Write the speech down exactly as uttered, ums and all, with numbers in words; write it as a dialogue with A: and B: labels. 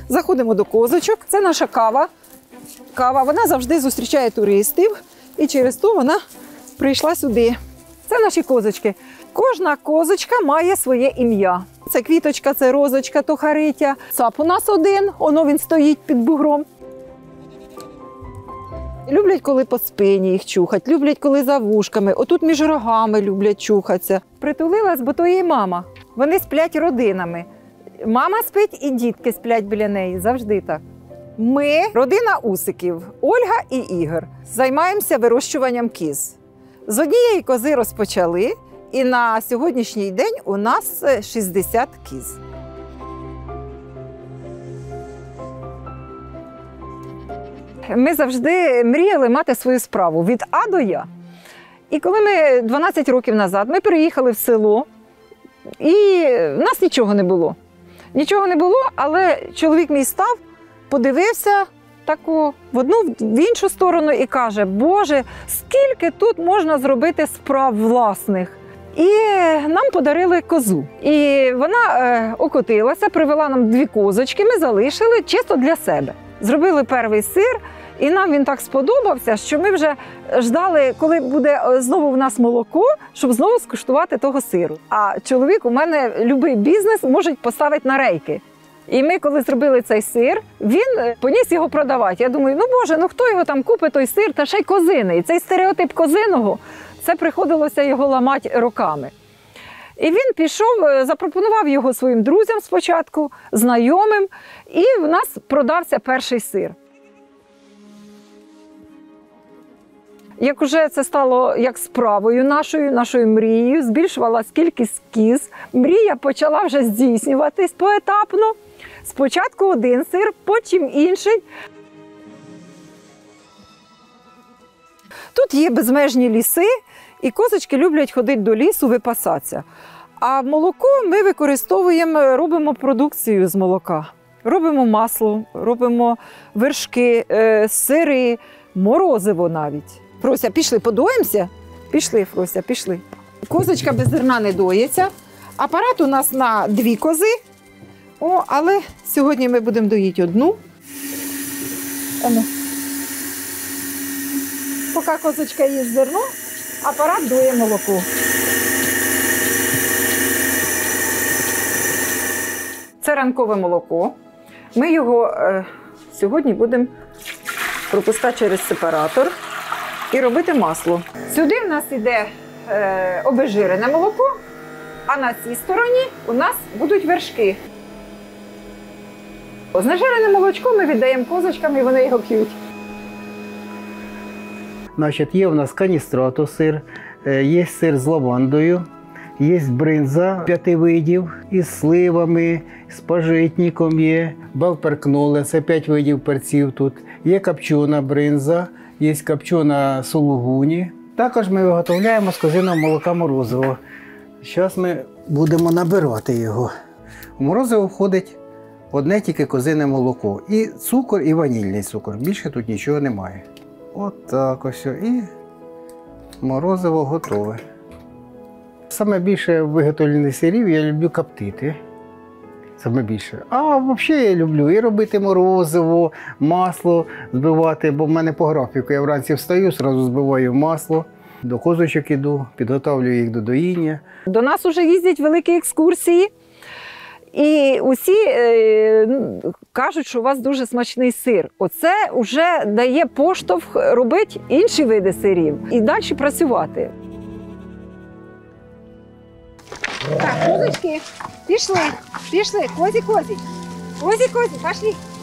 A: Заходимо до козочок. Це наша кава. Кава, вона завжди зустрічає туристів. І через то вона прийшла сюди. Це наші козочки. Кожна козочка має своє ім'я. Це квіточка, це розочка, то харитя. Цап у нас один, воно він стоїть під бугром. Люблять, коли по спині їх чухать, люблять, коли за вушками. Отут між рогами люблять чухатися. Притулилась, бо то її мама. Вони сплять родинами. Мама спить і дітки сплять біля неї. Завжди так. Ми, родина Усиків, Ольга і Ігор, займаємося вирощуванням кіз. З однієї кози розпочали, і на сьогоднішній день у нас шістдесят кіз. Ми завжди мріяли мати свою справу від А до Я. І коли ми дванадцять років назад ми переїхали в село, і в нас нічого не було. Нічого не було, але чоловік мій став, подивився таку в одну, в іншу сторону і каже: Боже, скільки тут можна зробити справ власних. І нам подарили козу. І вона е, окотилася, привела нам дві козочки, ми залишили чисто для себе. Зробили перший сир, і нам він так сподобався, що ми вже ждали, коли буде знову в нас молоко, щоб знову скуштувати того сиру. А чоловік у мене любий бізнес може поставити на рейки. І ми, коли зробили цей сир, він поніс його продавати. Я думаю, ну Боже, ну хто його там купить, той сир, та ще й козиний. Цей стереотип козиного, це приходилося його ламати роками. І він пішов, запропонував його своїм друзям спочатку, знайомим, і в нас продався перший сир. Як уже це стало як справою нашою, нашою мрією, збільшувалась кількість кіз, мрія почала вже здійснюватись поетапно. Спочатку один сир, потім інший. Тут є безмежні ліси, і козочки люблять ходити до лісу, випасатися. А молоко ми використовуємо, робимо продукцію з молока. Робимо масло, робимо вершки, сири, морозиво навіть. Фрося, пішли, подоїмося? Пішли, Фрося, пішли. Козочка без зерна не доїться. Апарат у нас на дві кози. О, але сьогодні ми будемо доїти одну. Ану. Поки козочка їсть зерно, апарат доє молоко. Це ранкове молоко. Ми його е, сьогодні будемо пропускати через сепаратор і робити масло. Сюди в нас йде е, обезжирене молоко, а на цій стороні у нас будуть вершки. Знежирене молочко ми віддаємо козочкам, і вони його п'ють.
B: Значить, є у нас каністрато сир, є сир з лавандою, є бринза п'яти видів із сливами, з пажитником є, балперкнуле, це п'ять видів перців тут. Є копчена бринза, є копчена сулугуні. Також ми виготовляємо з козиного молока морозиво. Зараз ми будемо набирати його. У морозиво входить одне тільки козине молоко. І цукор, і ванільний цукор. Більше тут нічого немає. От так ось. І морозиво готове. Саме більше виготовлених сирів я люблю коптити. Саме більше. А взагалі я люблю і робити морозиво, масло збивати, бо в мене по графіку. Я вранці встаю, одразу збиваю масло, до козочок іду, підготовлюю їх до доїння.
A: До нас вже їздять великі екскурсії. І усі е, кажуть, що у вас дуже смачний сир. Оце вже дає поштовх робити інші види сирів і далі працювати. Так, козочки, пішли, пішли, козі-козі, козі-козі, пішли.